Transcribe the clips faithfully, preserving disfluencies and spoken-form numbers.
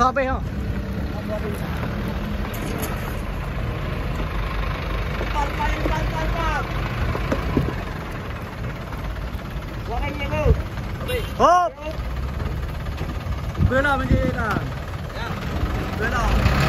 habis ha. Lepas, lepas, lepas, lepas. Buat lagi tu. Hop. Bela menjadi lah. Ya. Bela.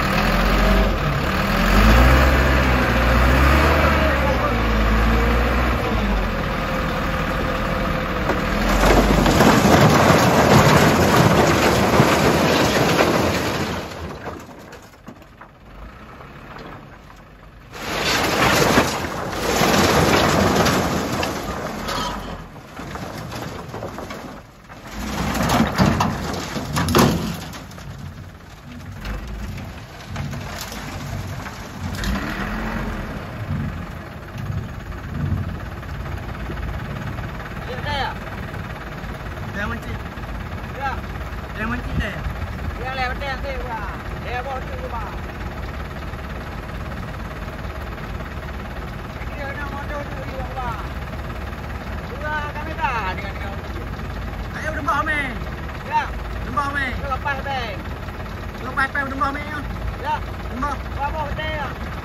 Dia mencik. Ya. Dia mencik dia. Dia lewat dia tu bah. Dia bawa tu bah. Dia nak motor tu juga bah. Sudah kami dah dengan kau. Ayo dembah me. Ya. Dembah me. Lepas bang. Lepas pe dembah me. Ya. Dembah. Bawa dia.